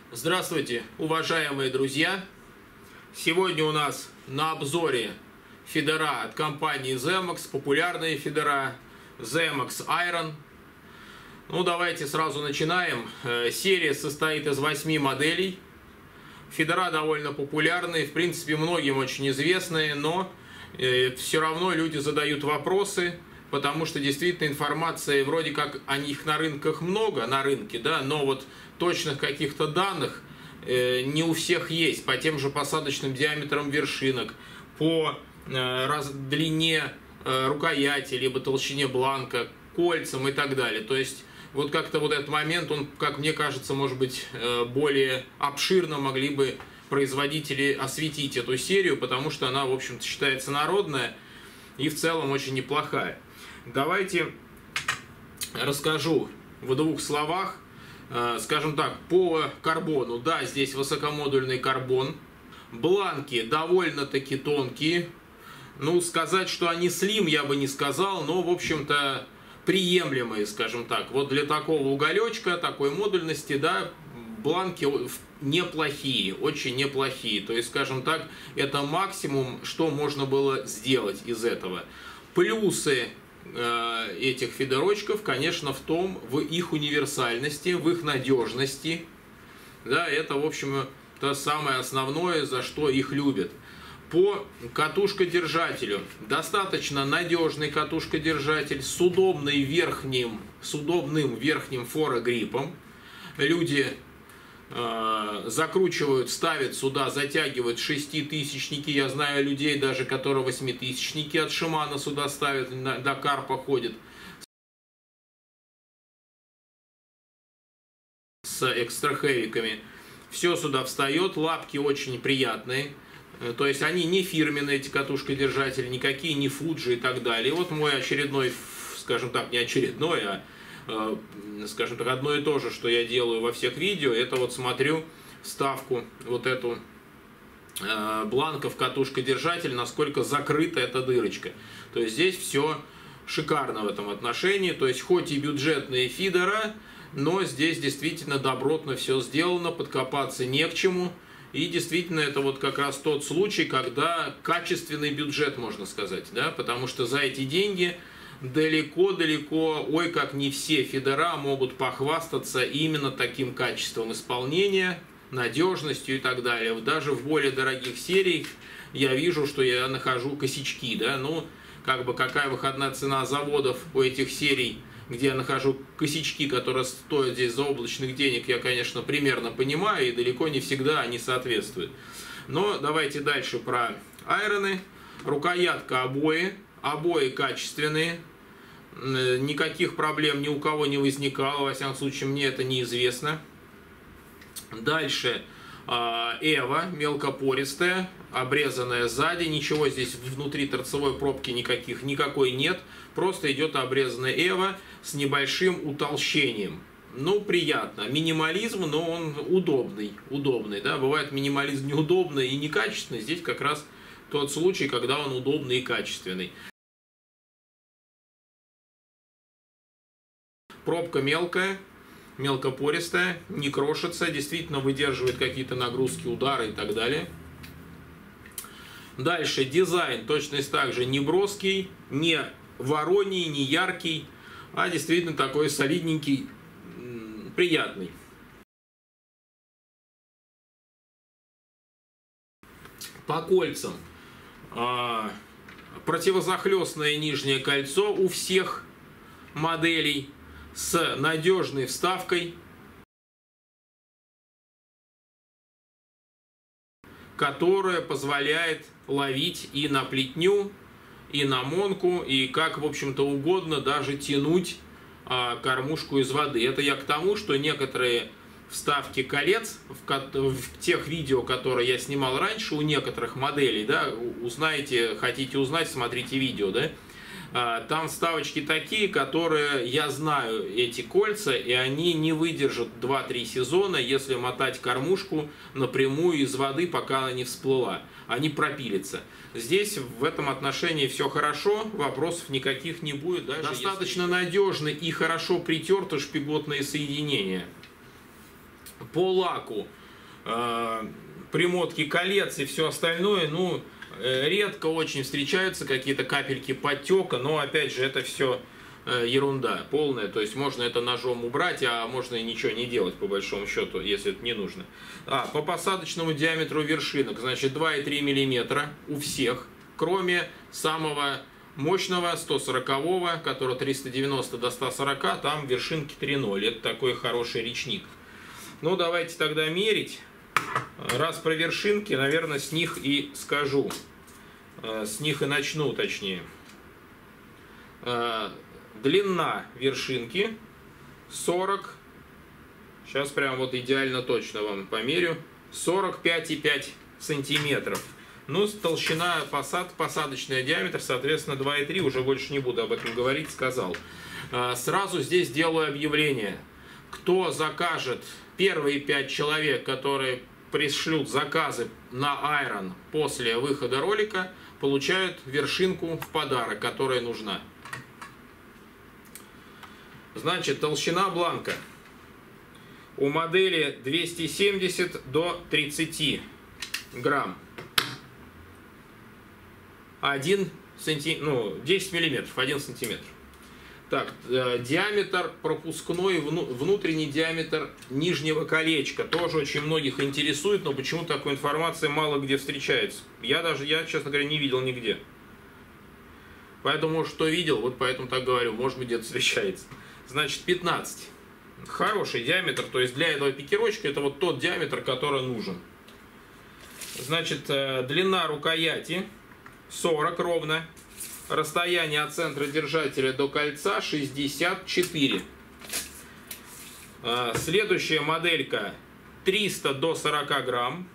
Здравствуйте, уважаемые друзья! Сегодня у нас на обзоре фидера от компании Zemox, популярные фидера Zemox Iron. Ну, давайте сразу начинаем. Серия состоит из 8 моделей. Фидера довольно популярные, в принципе, многим очень известные, но все равно люди задают вопросы, потому что действительно информации вроде как о них на рынках много, на рынке, да, но вот точных каких-то данных не у всех есть по тем же посадочным диаметрам вершинок, по длине рукояти, либо толщине бланка, кольцам и так далее. То есть вот как-то вот этот момент, он, как мне кажется, может быть, более обширно могли бы производители осветить эту серию, потому что она, в общем-то, считается народная и в целом очень неплохая. Давайте расскажу в двух словах, скажем так, по карбону. Да, здесь высокомодульный карбон. Бланки довольно-таки тонкие. Ну, сказать, что они слим, я бы не сказал, но, в общем-то, приемлемые, скажем так. Вот для такого уголечка, такой модульности, да, бланки неплохие, очень неплохие. То есть, скажем так, это максимум, что можно было сделать из этого. Плюсы этих фидерочков, конечно, в их универсальности, в их надежности. Да, это, в общем, то самое основное, за что их любят. По катушкодержателю. Достаточно надежный катушкодержатель с удобным верхним форогриппом. Люди закручивают, ставят сюда, затягивают шеститысячники. Я знаю людей даже, которые восьмитысячники от Шимана сюда ставят, до карпа ходят с экстрахэвиками. Все сюда встает, лапки очень приятные. То есть они не фирменные, эти катушкодержатели, никакие не Fuji и так далее. И вот мой очередной, скажем так, не очередной, а скажем так, одно и то же, что я делаю во всех видео, это вот смотрю вставку, вот эту бланка в катушкодержатель, насколько закрыта эта дырочка. То есть здесь все шикарно в этом отношении, то есть хоть и бюджетные фидера, но здесь действительно добротно все сделано, подкопаться не к чему. И действительно это вот как раз тот случай, когда качественный бюджет, можно сказать, да, потому что за эти деньги далеко-далеко, ой, как не все фидера могут похвастаться именно таким качеством исполнения, надежностью и так далее. Даже в более дорогих сериях я вижу, что я нахожу косячки, да, ну, как бы какая выходная цена заводов у этих серий, где я нахожу косячки, которые стоят здесь заоблачных денег, я, конечно, примерно понимаю, и далеко не всегда они соответствуют. Но давайте дальше про айроны. Рукоятка обои качественные, никаких проблем ни у кого не возникало, во всяком случае, мне это неизвестно. Дальше Эва, мелкопористая, обрезанная сзади, ничего здесь внутри торцевой пробки никакой нет, просто идет обрезанная Эва с небольшим утолщением. Ну, приятно. Минимализм, но он удобный, да, бывает минимализм неудобный и некачественный, здесь как раз тот случай, когда он удобный и качественный. Пробка мелкая, мелкопористая, не крошится, действительно выдерживает какие-то нагрузки, удары и так далее. Дальше дизайн точно так же не броский, не вороний, не яркий, а действительно такой солидненький, приятный. По кольцам. Противозахлестное нижнее кольцо у всех моделей с надежной вставкой, которая позволяет ловить и на плетню, и на монку, и как, в общем-то, угодно даже тянуть кормушку из воды. Это я к тому, что некоторые вставки колец в тех видео, которые я снимал раньше, у некоторых моделей, да, узнаете, хотите узнать, смотрите видео, да, там вставочки такие, которые, я знаю эти кольца, и они не выдержат 2-3 сезона, если мотать кормушку напрямую из воды, пока она не всплыла. Они пропилятся. Здесь в этом отношении все хорошо, вопросов никаких не будет. Даже достаточно надежны и хорошо притерты шпиготные соединения. По лаку примотки колец и все остальное, ну, редко очень встречаются какие-то капельки подтека, но опять же это все ерунда полная, то есть можно это ножом убрать, а можно и ничего не делать по большому счету, если это не нужно. По посадочному диаметру вершинок, значит 2,3 мм у всех, кроме самого мощного 140-го, который 390 до 140, там вершинки 3,0, это такой хороший речник. Ну давайте тогда мерить. Раз про вершинки, наверное, с них и скажу. С них и начну, точнее. Длина вершинки 40. Сейчас прям вот идеально точно вам померю. 45,5 сантиметров. Ну, толщина посадочный диаметр, соответственно, 2,3. Уже больше не буду об этом говорить, сказал. Сразу здесь делаю объявление. Кто закажет, первые 5 человек, которые пришлют заказы на Iron после выхода ролика, получают вершинку в подарок, которая нужна. Значит, толщина бланка у модели 270 до 30 грамм. 10 миллиметров, 1 сантиметр. Так, диаметр пропускной, внутренний диаметр нижнего колечка. Тоже очень многих интересует, но почему-то такой информации мало где встречается. Я, честно говоря, не видел нигде. Поэтому, что видел, вот поэтому так говорю, может быть, где-то встречается. Значит, 15. Хороший диаметр, то есть для этого пикировочка это вот тот диаметр, который нужен. Значит, длина рукояти 40 ровно. Расстояние от центра держателя до кольца 64. Следующая моделька 300 до 40 грамм.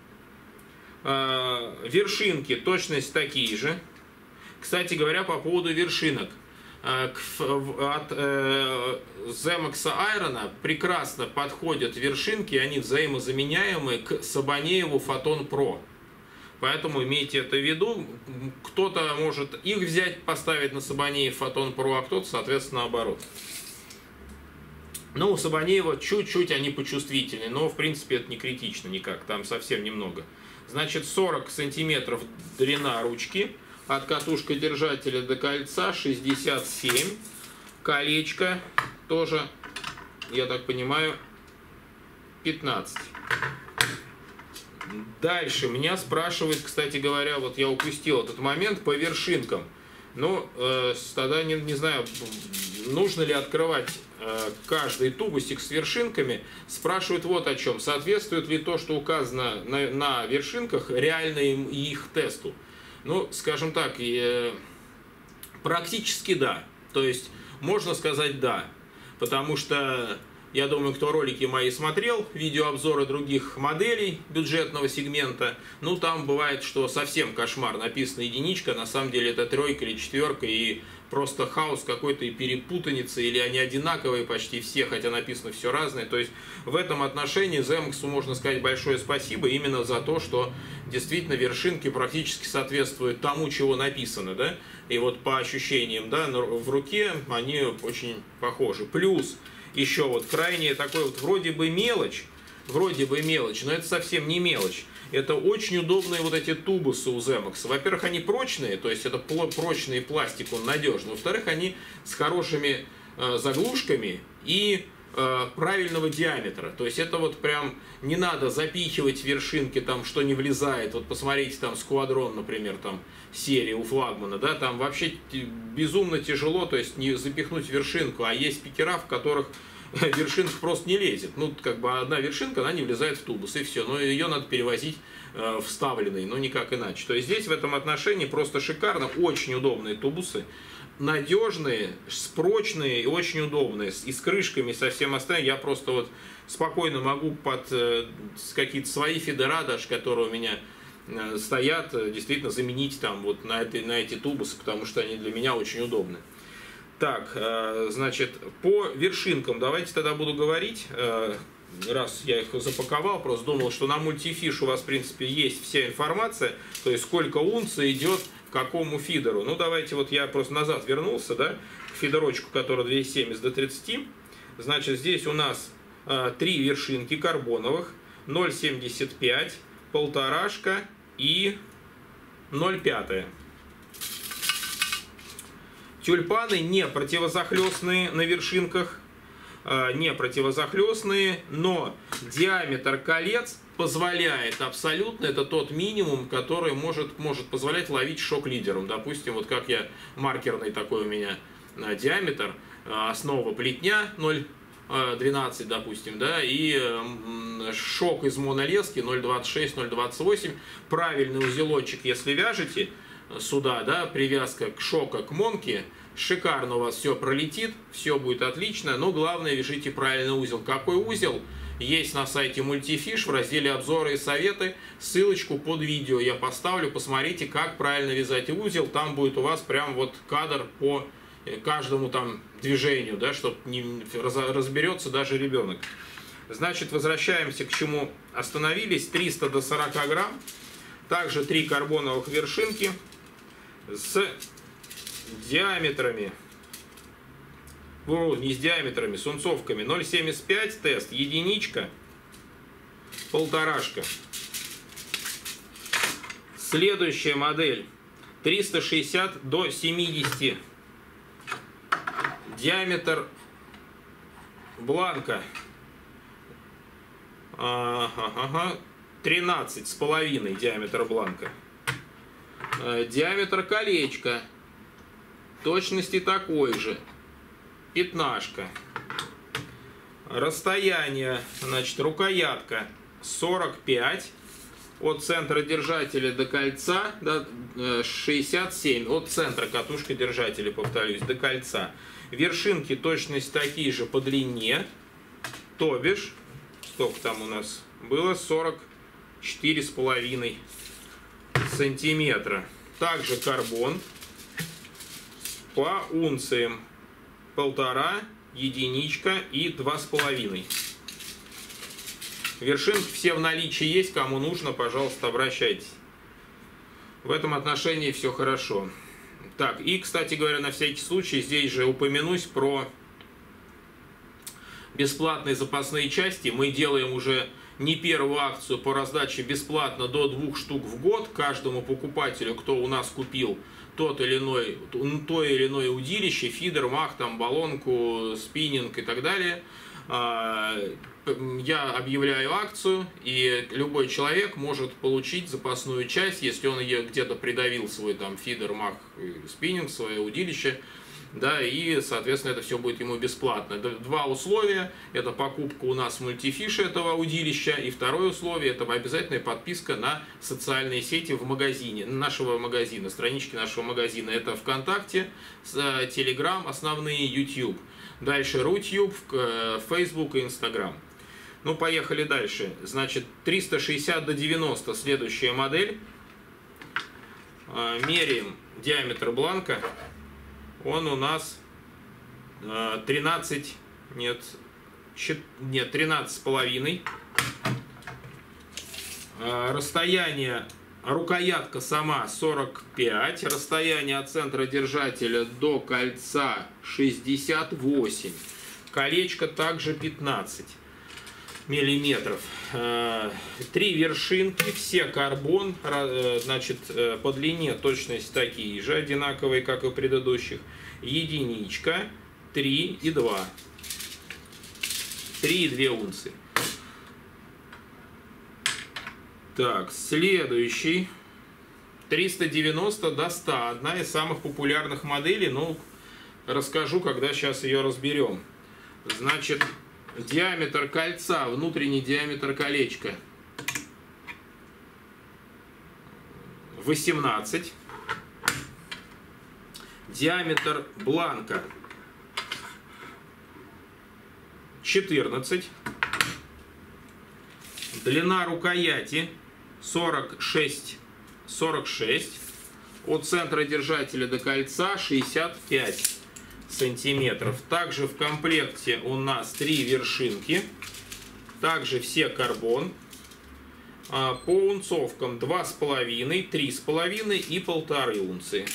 Вершинки точность такие же. Кстати говоря, по поводу вершинок. От Zemox Iron прекрасно подходят вершинки, они взаимозаменяемые к Сабанееву Photon Pro. Поэтому имейте это в виду. Кто-то может их взять, поставить на Сабанеев Photon Pro, а кто-то, соответственно, наоборот. Ну, у Сабанеева чуть-чуть они почувствительнее, но, в принципе, это не критично никак, там совсем немного. Значит, 40 сантиметров длина ручки, от катушка держателя до кольца 67. Колечко тоже, я так понимаю, 15. Дальше меня спрашивают, кстати говоря, вот я упустил этот момент по вершинкам. Ну, тогда не знаю, нужно ли открывать каждый тубусик с вершинками. Спрашивают вот о чем. Соответствует ли то, что указано на вершинках, реально их тесту? Ну, скажем так, практически да. То есть, можно сказать да. Потому что... Я думаю, кто ролики мои смотрел, видеообзоры других моделей бюджетного сегмента, ну там бывает, что совсем кошмар, написано единичка, на самом деле это 3 или 4, и просто хаос какой-то и перепутаница, или они одинаковые почти все, хотя написано все разное. То есть в этом отношении Zemox можно сказать большое спасибо именно за то, что действительно вершинки практически соответствуют тому, чего написано, да, и вот по ощущениям, да, в руке они очень похожи. Плюс еще вот крайне такой вот вроде бы мелочь, но это совсем не мелочь. Это очень удобные вот эти тубусы у Zemox. Во-первых, они прочные, то есть это прочный пластик, он надежный. Во-вторых, они с хорошими заглушками и правильного диаметра. То есть это вот прям не надо запихивать вершинки, там что не влезает. Вот посмотрите там Squadron, например, там серия у флагмана, да, там вообще безумно тяжело, то есть не запихнуть вершинку, а есть пикера, в которых вершинка просто не лезет. Ну, как бы одна вершинка, она не влезает в тубус, и все. Но ее надо перевозить вставленной, но никак иначе. То есть здесь в этом отношении просто шикарно, очень удобные тубусы. Надежные, прочные и очень удобные, и с крышками, и со всем остальным. Я просто вот спокойно могу под какие-то свои фидера, даже которые у меня стоят, действительно заменить там вот на эти тубусы, потому что они для меня очень удобны. Так, значит, по вершинкам давайте тогда буду говорить. Раз я их запаковал, просто думал, что на мультифиш у вас, в принципе, есть вся информация, то есть сколько унций идет к какому фидеру. Ну, давайте вот я просто назад вернулся, да, к фидерочку, который 270 до 30. Значит, здесь у нас 3 вершинки карбоновых. 0,75, полторашка и 0,5. Тюльпаны не противозахлестные на вершинках, не противозахлестные, но диаметр колец позволяет абсолютно, это тот минимум, который может позволять ловить шок-лидером. Допустим, вот как я, маркерный такой у меня диаметр, основа плетня 0,12, допустим, да, и шок из монолески 0,26, 0,28. Правильный узелочек, если вяжете сюда, да, привязка к шока, к монке, шикарно у вас все пролетит, все будет отлично, но главное, вяжите правильный узел. Какой узел? Есть на сайте Multifish в разделе обзоры и советы, ссылочку под видео я поставлю, посмотрите, как правильно вязать узел, там будет у вас прям вот кадр по каждому там движению, да, чтобы не разберется даже ребенок. Значит, возвращаемся к чему остановились. 300 до 40 грамм, также 3 карбоновых вершинки с диаметрами, не с диаметрами, с унцовками 0,75 тест, единичка, полторашка. Следующая модель 360 до 70, диаметр бланка 13,5 диаметр бланка, диаметр колечка точности такой же, пятнашка. Расстояние, значит, рукоятка 45, от центра держателя до кольца, да, 67, от центра катушка держателя, повторюсь, до кольца. Вершинки точность такие же по длине, то бишь, сколько там у нас было, 44,5 сантиметра. Также карбон по унциям 1,5, единичка и 2,5. Вершинки все в наличии есть, кому нужно, пожалуйста, обращайтесь. В этом отношении все хорошо. Так, и, кстати говоря, на всякий случай, здесь же упомянусь про бесплатные запасные части. Мы делаем уже не первую акцию по раздаче бесплатно до 2 штук в год каждому покупателю, кто у нас купил то или иное удилище, фидер, мах, там, баллонку, спиннинг и так далее. Я объявляю акцию, и любой человек может получить запасную часть, если он ее где-то придавил, свой там фидер, мах, спиннинг, свое удилище, да, и, соответственно, это все будет ему бесплатно. Два условия: это покупка у нас в Multifish этого удилища, и второе условие — это обязательная подписка на социальные сети в магазине, нашего магазина, странички нашего магазина. Это ВКонтакте, Telegram, основные, YouTube, дальше Рутюб, Facebook и Instagram. Ну, поехали дальше. Значит, 360 до 90 следующая модель. Меряем диаметр бланка. Он у нас 13,5. Расстояние, рукоятка сама 45. Расстояние от центра держателя до кольца 68. Колечко также 15 миллиметров. 3 вершинки, все карбон, значит, по длине точность такие же, одинаковые, как и у предыдущих. Единичка, 3 и 2. 3,2 унции. Так, следующий 390 до 100. Одна из самых популярных моделей, но расскажу, когда сейчас ее разберем. Значит, диаметр кольца, внутренний диаметр колечка 18. Диаметр бланка 14. Длина рукояти 46. От центра держателя до кольца 65 сантиметров. Также в комплекте у нас 3 вершинки. Также все карбон. По унцовкам 2,5, 3,5 и 1,5 унции.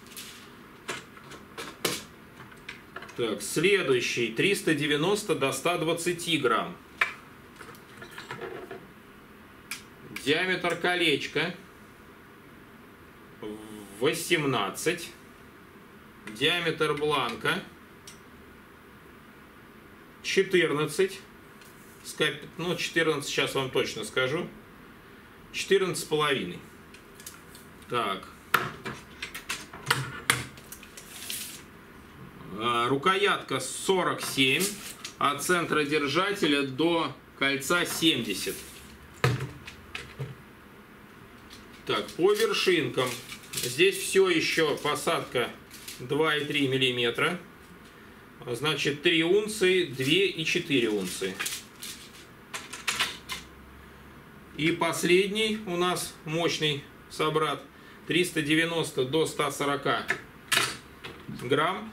Так, следующий 390 до 120 грамм. Диаметр колечка 18. Диаметр бланка 14. Ну, 14 сейчас вам точно скажу. 14,5. Так. Рукоятка 47. От центра держателя до кольца 70. Так, по вершинкам. Здесь все еще посадка 2,3 миллиметра. Значит, 3 унции, 2,4 унции. И последний у нас мощный собрат. 390 до 140 грамм.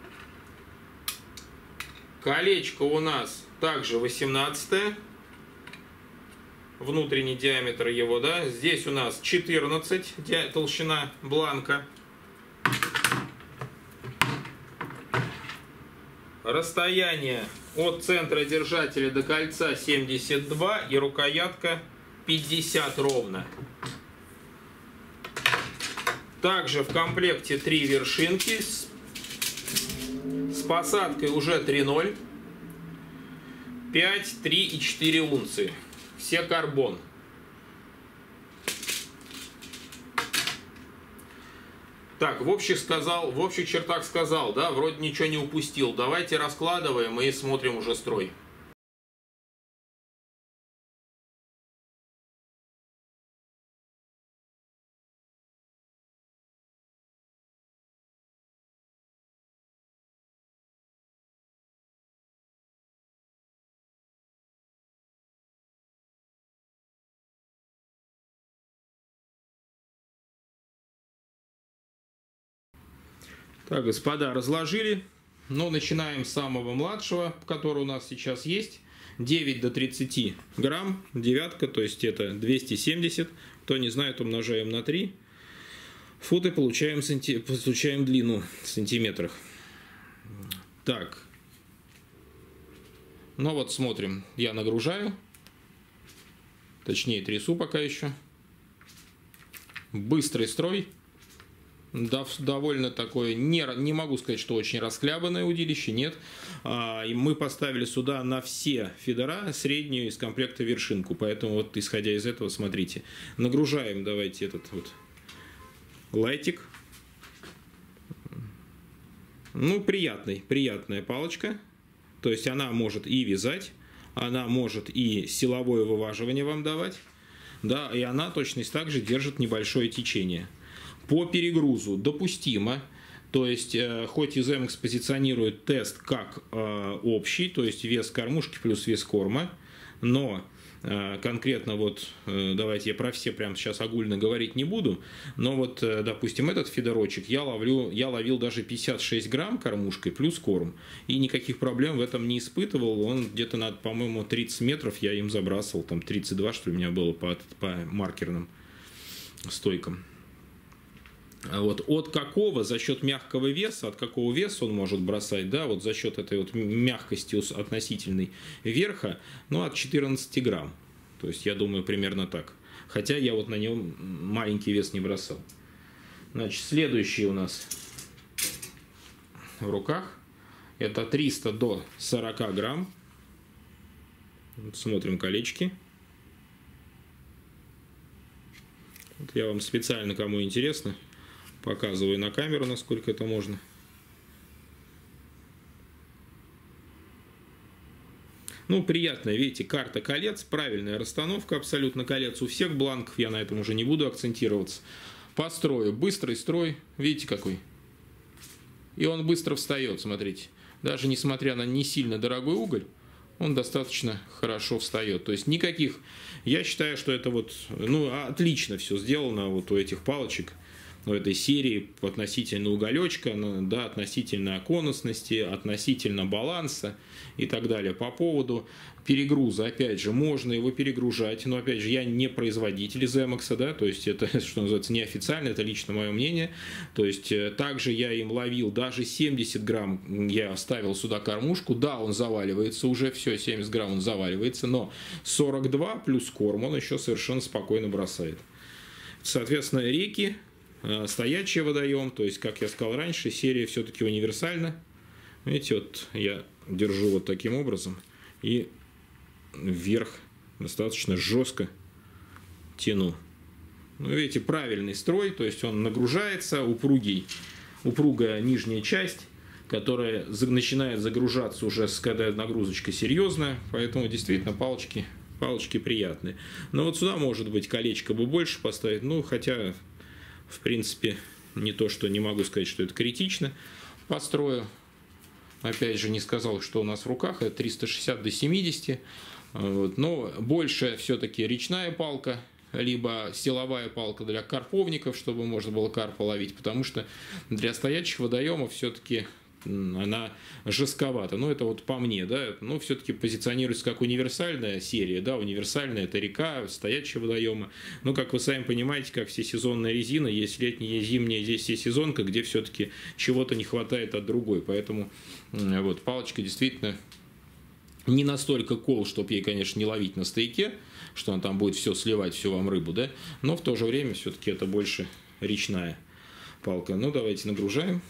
Колечко у нас также 18. Внутренний диаметр его, да. Здесь у нас 14 толщина бланка. Расстояние от центра держателя до кольца 72 и рукоятка 50 ровно. Также в комплекте 3 вершинки с посадкой уже 3,0, 5, 3 и 4 унции. Все карбон. Так, в общих чертах сказал, да, вроде ничего не упустил. Давайте раскладываем и смотрим уже строй. Так, господа, разложили. Но начинаем с самого младшего, который у нас сейчас есть. 9 до 30 грамм, девятка, то есть это 270. Кто не знает, умножаем на 3. Футы получаем длину в сантиметрах. Так. Ну вот смотрим. Я нагружаю. Точнее, трясу пока еще. Быстрый строй. Довольно такое, не могу сказать, что очень расхлябанное удилище, нет. И мы поставили сюда на все фидера среднюю из комплекта вершинку, поэтому вот исходя из этого, смотрите. Нагружаем, давайте, этот вот лайтик. Ну, приятная палочка, то есть она может и вязать, она может и силовое вываживание вам давать, да, и она точно так же держит небольшое течение. По перегрузу допустимо, то есть хоть и Zemex позиционирует тест как общий, то есть вес кормушки плюс вес корма, но конкретно вот, давайте я про все прямо сейчас огульно говорить не буду, но вот, допустим, этот фидерочек я ловил даже 56 грамм кормушкой плюс корм, и никаких проблем в этом не испытывал, он где-то на, по-моему, 30 метров я им забрасывал, там 32, что ли, у меня было по маркерным стойкам. Вот от какого, за счет мягкого веса, от какого веса он может бросать, да, вот за счет этой вот мягкости относительной верха, ну, от 14 грамм. То есть, я думаю, примерно так. Хотя я вот на нем маленький вес не бросал. Значит, следующий у нас в руках. Это 300 до 40 грамм. Вот смотрим колечки. Вот я вам специально, кому интересно, показываю на камеру, насколько это можно. Ну, приятная, видите, карта колец, правильная расстановка абсолютно колец у всех бланков, я на этом уже не буду акцентироваться. По строю, быстрый строй, видите какой? И он быстро встает, смотрите. Даже несмотря на не сильно дорогой уголь, он достаточно хорошо встает. То есть никаких, я считаю, что это вот, ну, отлично все сделано вот у этих палочек. в этой серии относительно уголечка, да, относительно конусности, относительно баланса и так далее. По поводу перегруза, опять же, можно его перегружать, но, опять же, я не производитель Zemox, да, то есть это, что называется, неофициально, это лично мое мнение. То есть также я им ловил даже 70 грамм, я ставил сюда кормушку, да, он заваливается уже, все, 70 грамм он заваливается, но 42 плюс корм он еще совершенно спокойно бросает. Соответственно, реки, стоячий водоем, то есть, как я сказал раньше, серия все-таки универсальна. Видите, вот я держу вот таким образом и вверх достаточно жестко тяну. Ну, видите, правильный строй, то есть он нагружается, упругая нижняя часть, которая начинает загружаться уже, когда нагрузочка серьезная, поэтому действительно палочки приятные. Но вот сюда, может быть, колечко бы больше поставить, ну, хотя, в принципе, не то, что не могу сказать, что это критично по строю. Опять же, не сказал, что у нас в руках, это 360 до 70, вот. Но больше все-таки речная палка, либо силовая палка для карповников, чтобы можно было карпа ловить, потому что для стоячих водоемов все-таки она жестковата. Но это вот по мне, да, но все-таки позиционируется как универсальная серия, да, универсальная — это река, стоячие водоемы. Но, как вы сами понимаете, как всесезонная резина, есть летняя, есть зимняя, здесь есть сезонка, где все-таки чего-то не хватает от другой. Поэтому вот палочка действительно не настолько кол, чтобы ей, конечно, не ловить на стояке, что она там будет все сливать, всю вам рыбу, да, но в то же время все-таки это больше речная палка. Ну, давайте нагружаем.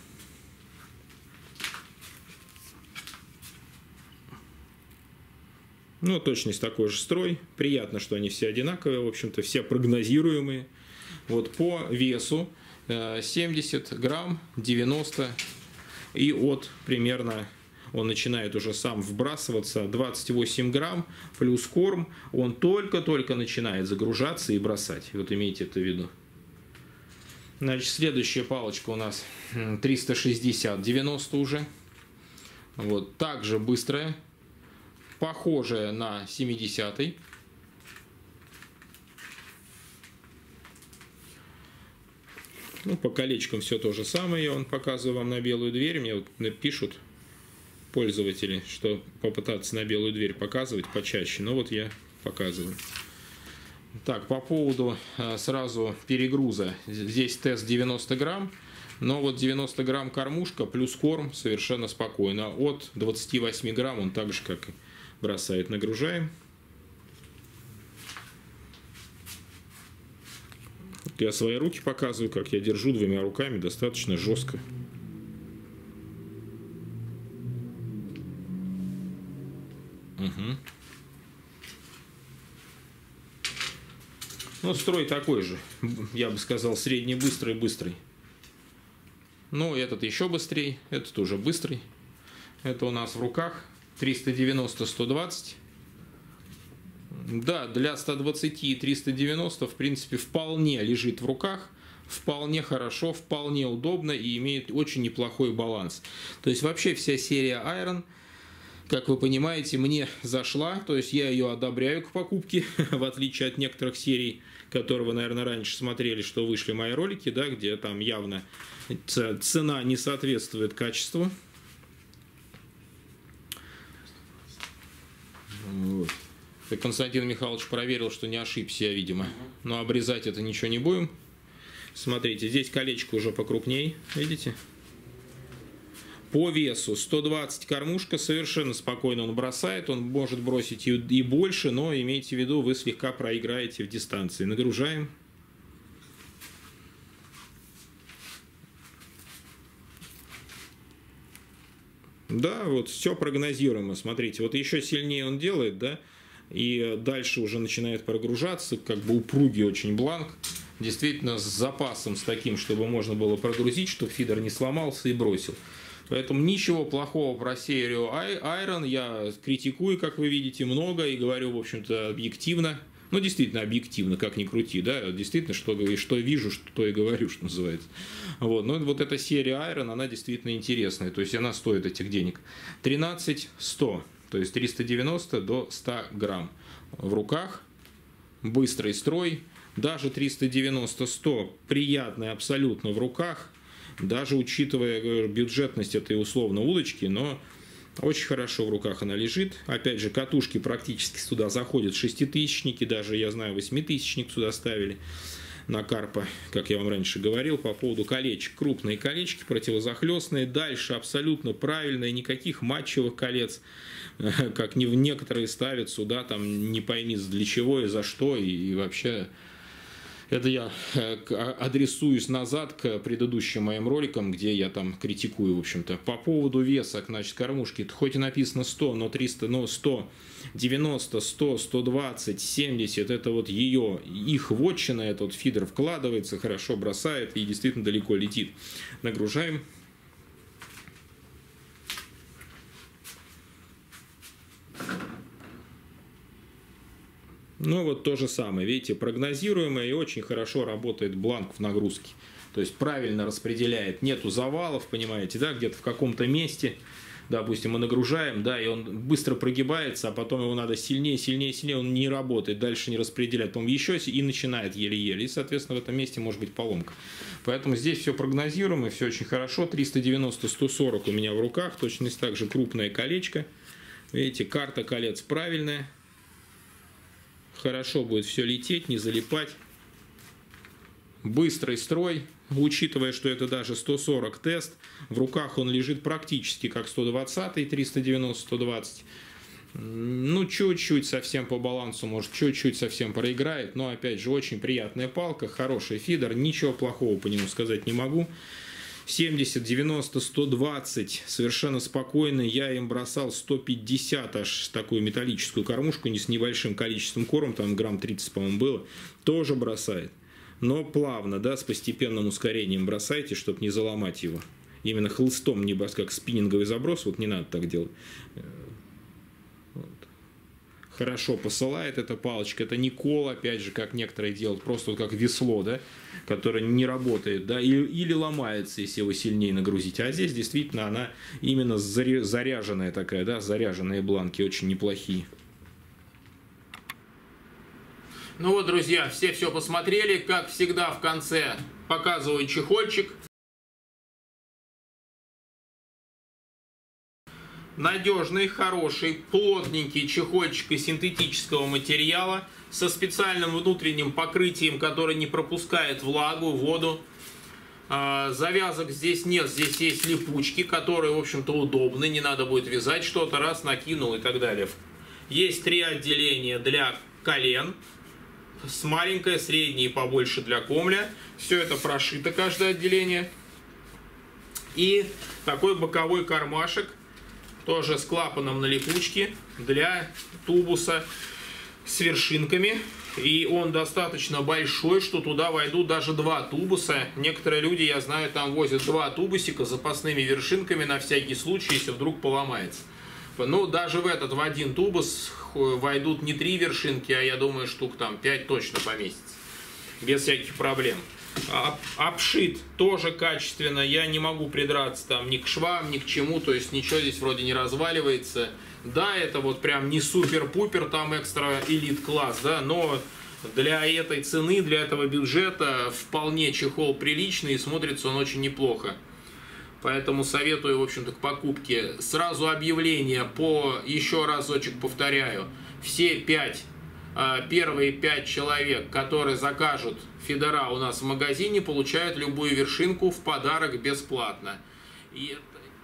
Ну, точность такой же строй. Приятно, что они все одинаковые, в общем-то, все прогнозируемые. Вот по весу 70 грамм, 90, и от примерно он начинает уже сам вбрасываться 28 грамм плюс корм, он только-только начинает загружаться и бросать. Вот имейте это в виду. Значит, следующая палочка у нас 360, 90 уже. Вот, также быстрая, похожая на 70-й. Ну, по колечкам все то же самое. Я показываю вам на белую дверь. Мне вот пишут пользователи, что попытаться на белую дверь показывать почаще. Но вот я показываю. Так, по поводу сразу перегруза. Здесь тест 90 грамм. Но вот 90 грамм кормушка плюс корм совершенно спокойно. От 28 грамм он так же, как и бросает. Нагружаем. Я свои руки показываю, как я держу двумя руками достаточно жестко. Угу. Ну, строй такой же, я бы сказал, средний быстрый. Ну, этот еще быстрее, этот уже быстрый. Это у нас в руках 390-120. Да, для 120 и 390, в принципе, вполне лежит в руках, вполне хорошо, вполне удобно и имеет очень неплохой баланс. То есть вообще вся серия Iron, как вы понимаете, мне зашла, то есть я ее одобряю к покупке, в отличие от некоторых серий, которые вы, наверное, раньше смотрели, что вышли мои ролики, да, где там явно цена не соответствует качеству. Вот. Константин Михайлович проверил, что не ошибся я, видимо. Но обрезать это ничего не будем. Смотрите, здесь колечко уже покрупней, видите? По весу 120 кормушка, совершенно спокойно он бросает. Он может бросить и больше, но имейте в виду, вы слегка проиграете в дистанции. Нагружаем. Да, вот все прогнозируемо. Смотрите, вот еще сильнее он делает, да? И дальше уже начинает прогружаться, как бы упругий очень бланк. Действительно, с запасом, с таким, чтобы можно было прогрузить, чтобы фидер не сломался и бросил. Поэтому ничего плохого про серию Iron я критикую, как вы видите, много и говорю, в общем-то, объективно. Ну, действительно, объективно, как ни крути, да, действительно, что вижу, что и говорю, что называется. Вот, но вот эта серия Iron, она действительно интересная, то есть она стоит этих денег. 13-100. То есть 390 до 100 грамм в руках, быстрый строй, даже 390-100 приятная абсолютно в руках, даже учитывая бюджетность этой условно удочки, но очень хорошо в руках она лежит. Опять же, катушки практически сюда заходят шеститысячники, даже, я знаю, 8-тысячник сюда ставили на карпа, как я вам раньше говорил, по поводу колечек. Крупные колечки, противозахлестные. Дальше абсолютно правильные, никаких матчевых колец, как некоторые ставят сюда, там не пойми для чего и за что, и вообще... Это я адресуюсь назад к предыдущим моим роликам, где я там критикую, в общем-то. По поводу веса, значит, кормушки, хоть и написано 100, но 300, но 100, 90, 100, 120, 70, это вот ее, их вотчина, этот фидер вкладывается, хорошо бросает и действительно далеко летит. Нагружаем. Ну вот то же самое, видите, прогнозируемое и очень хорошо работает бланк в нагрузке. То есть правильно распределяет, нету завалов, понимаете, да, где-то в каком-то месте, допустим, мы нагружаем, да, и он быстро прогибается, а потом его надо сильнее, сильнее, сильнее, он не работает, дальше не распределяет, потом еще и начинает еле-еле, и, соответственно, в этом месте может быть поломка. Поэтому здесь все прогнозируемо, все очень хорошо, 390-140 у меня в руках, точность также крупное колечко, видите, карта колец правильная. Хорошо будет все лететь, не залипать. Быстрый строй, учитывая, что это даже 140 тест. В руках он лежит практически как 120, 390-120. Ну, чуть-чуть совсем по балансу, может, чуть-чуть совсем проиграет. Но, опять же, очень приятная палка, хороший фидер. Ничего плохого по нему сказать не могу. 70, 90, 120, совершенно спокойно. Я им бросал 150, аж такую металлическую кормушку, не с небольшим количеством корма, там грамм 30, по-моему, было. Тоже бросает. Но плавно, да, с постепенным ускорением бросайте, чтобы не заломать его. Именно хлыстом, не как спиннинговый заброс, вот не надо так делать. Вот. Хорошо посылает эта палочка. Это не кол, опять же, как некоторые делают, просто вот как весло, да, которое не работает, да, или ломается, если его сильнее нагрузить. А здесь действительно она именно заряженная такая, да, заряженные бланки, очень неплохие. Ну вот, друзья, все посмотрели. Как всегда, в конце показываю чехольчик. Надежный, хороший, плотненький чехольчик из синтетического материала со специальным внутренним покрытием, который не пропускает влагу, воду. Завязок здесь нет, здесь есть липучки, которые, в общем-то, удобны, не надо будет вязать что-то, раз накинул и так далее. Есть 3 отделения для колен, с маленькое, среднее и побольше для комля. Все это прошито, каждое отделение. И такой боковой кармашек, тоже с клапаном на липучке, для тубуса с вершинками. И он достаточно большой, что туда войдут даже 2 тубуса. Некоторые люди, я знаю, там возят 2 тубусика с запасными вершинками на всякий случай, если вдруг поломается. Ну, даже в этот, в один тубус войдут не 3 вершинки, а я думаю, штук там 5 точно поместится. Без всяких проблем. Обшит тоже качественно, я не могу придраться там ни к швам, ни к чему, то есть ничего здесь вроде не разваливается. Да, это вот прям не супер-пупер, там экстра элит класс, да, но для этой цены, для этого бюджета вполне чехол приличный и смотрится он очень неплохо. Поэтому советую, в общем-то, к покупке. Сразу объявление еще разочек повторяю, первые 5 человек, которые закажут фидера у нас в магазине, получают любую вершинку в подарок бесплатно. И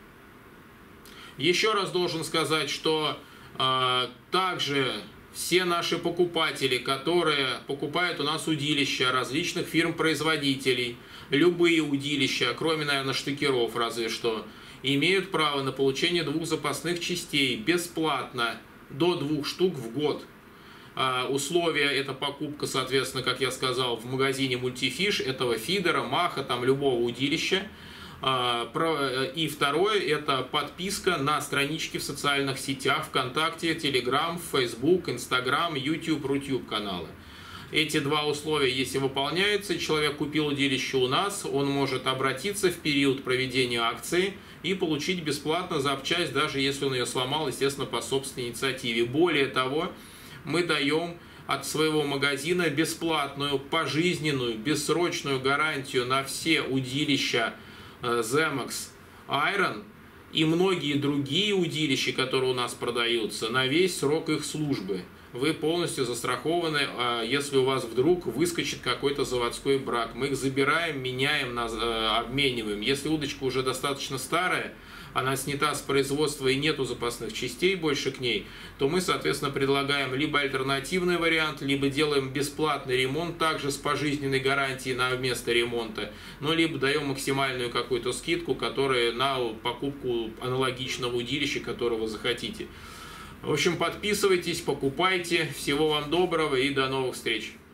еще раз должен сказать, что также все наши покупатели, которые покупают у нас удилища различных фирм-производителей, любые удилища, кроме, наверное, штыкеров разве что, имеют право на получение 2 запасных частей бесплатно до 2 штук в год. Условия – это покупка, соответственно, как я сказал, в магазине Multifish, этого фидера, маха, там любого удилища. И второе – это подписка на странички в социальных сетях, ВКонтакте, Telegram, Facebook, Instagram, YouTube, Rutube каналы. Эти 2 условия, если выполняются, человек купил удилище у нас, он может обратиться в период проведения акции и получить бесплатно запчасть, даже если он ее сломал, естественно, по собственной инициативе. Более того, мы даем от своего магазина бесплатную, пожизненную, бессрочную гарантию на все удилища Zemox Iron и многие другие удилища, которые у нас продаются, на весь срок их службы. Вы полностью застрахованы, если у вас вдруг выскочит какой-то заводской брак. Мы их забираем, меняем, обмениваем. Если удочка уже достаточно старая, она снята с производства и нету запасных частей больше к ней, то мы, соответственно, предлагаем либо альтернативный вариант, либо делаем бесплатный ремонт, также с пожизненной гарантией на место ремонта, но либо даем максимальную какую-то скидку, которая на покупку аналогичного удилища, которого захотите. В общем, подписывайтесь, покупайте. Всего вам доброго и до новых встреч!